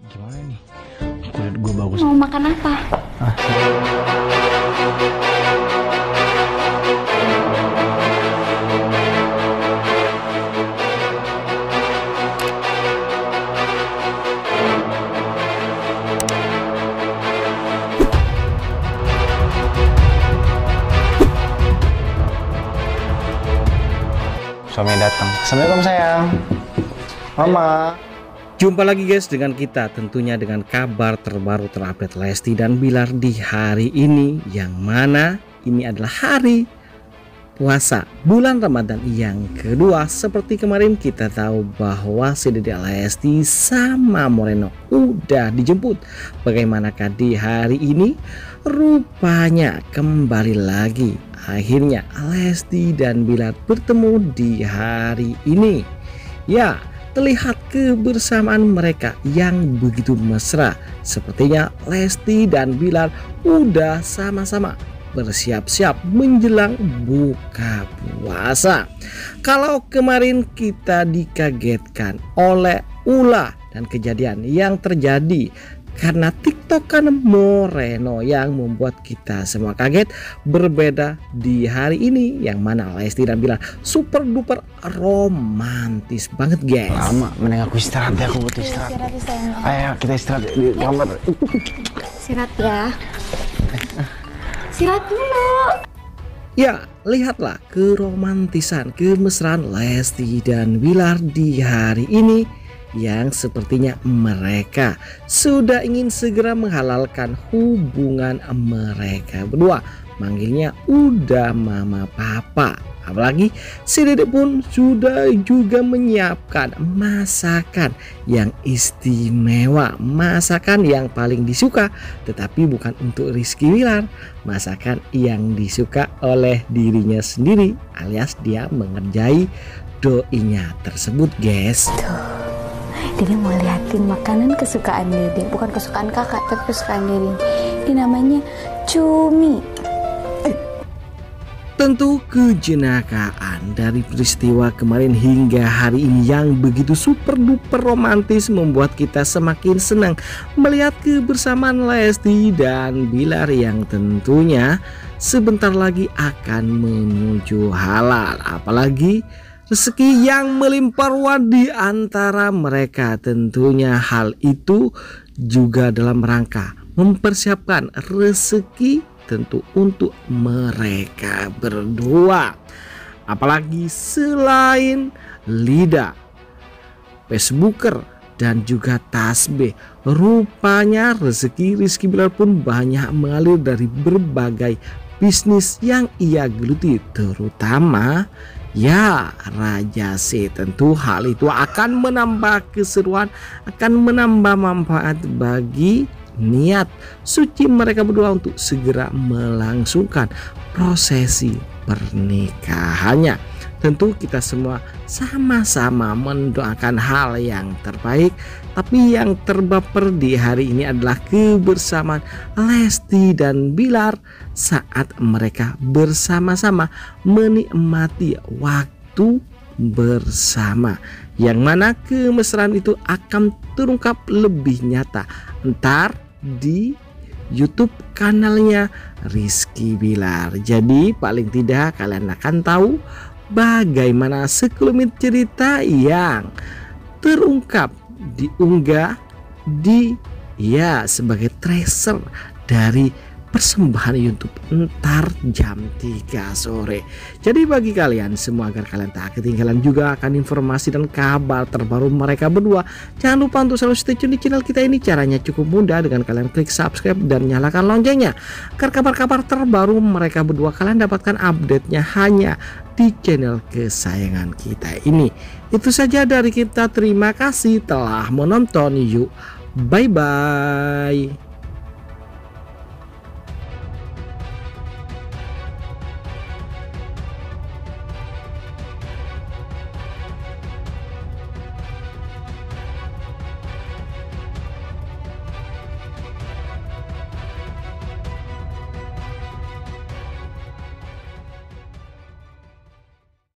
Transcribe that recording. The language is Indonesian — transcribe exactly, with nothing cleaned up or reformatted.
Gimana nih? Kulit gue bagus. Mau makan apa? Ah. Suami datang. Assalamualaikum sayang. Mama. Jumpa lagi guys dengan kita, tentunya dengan kabar terbaru terupdate Lesti dan Bilar di hari ini, yang mana ini adalah hari puasa bulan Ramadan yang kedua. Seperti kemarin kita tahu bahwa si Dedek Lesti sama Moreno udah dijemput. Bagaimanakah di hari ini? Rupanya kembali lagi, akhirnya Lesti dan Bilar bertemu di hari ini. Ya, terlihat kebersamaan mereka yang begitu mesra. Sepertinya Lesti dan Bilar udah sama-sama bersiap-siap menjelang buka puasa. Kalau kemarin kita dikagetkan oleh ulah dan kejadian yang terjadi karena tiktokan Moreno yang membuat kita semua kaget, berbeda di hari ini yang mana Lesti dan Bilar super duper romantis banget guys. Lama, mending aku istirahat ya, aku butuh istirahat. Istirahat ya sayang. Ayo kita istirahat di kamar. Istirahat ya. Istirahat dulu. Ya, lihatlah keromantisan, kemesraan Lesti dan Bilar di hari ini, yang sepertinya mereka sudah ingin segera menghalalkan hubungan mereka berdua. Manggilnya udah mama papa. Apalagi si Dedek pun sudah juga menyiapkan masakan yang istimewa, masakan yang paling disuka, tetapi bukan untuk Rizky Bilar, masakan yang disuka oleh dirinya sendiri, alias dia mengerjai doinya tersebut guys. Dede mau liatin makanan kesukaan Dede, bukan kesukaan kakak tapi kesukaan Dede. Ini namanya cumi. Tentu kejenakaan dari peristiwa kemarin hingga hari ini yang begitu super duper romantis membuat kita semakin senang melihat kebersamaan Lesti dan Bilar yang tentunya sebentar lagi akan menuju halal. Apalagi rezeki yang melimpah ruah di antara mereka. Tentunya hal itu juga dalam rangka mempersiapkan rezeki tentu untuk mereka berdua. Apalagi selain Lida, Facebooker dan juga Tasbih, rupanya rezeki Rizky Bilar pun banyak mengalir dari berbagai bisnis yang ia geluti, terutama ya Raja C. Tentu hal itu akan menambah keseruan, akan menambah manfaat bagi niat suci mereka berdua untuk segera melangsungkan prosesi pernikahannya. Tentu kita semua sama-sama mendoakan hal yang terbaik, tapi yang terbaper di hari ini adalah kebersamaan Lesti dan Bilar saat mereka bersama-sama menikmati waktu bersama, yang mana kemesraan itu akan terungkap lebih nyata entar di YouTube kanalnya Rizky Bilar. Jadi paling tidak kalian akan tahu bagaimana sekelumit cerita yang terungkap, diunggah di ya sebagai tracer dari persembahan YouTube entar jam tiga sore. Jadi bagi kalian semua, agar kalian tak ketinggalan juga akan informasi dan kabar terbaru mereka berdua, jangan lupa untuk selalu stay tune di channel kita ini. Caranya cukup mudah, dengan kalian klik subscribe dan nyalakan loncengnya, agar kabar-kabar terbaru mereka berdua kalian dapatkan update-nya hanya di channel kesayangan kita ini. Itu saja dari kita, terima kasih telah menonton. Yuk, bye bye.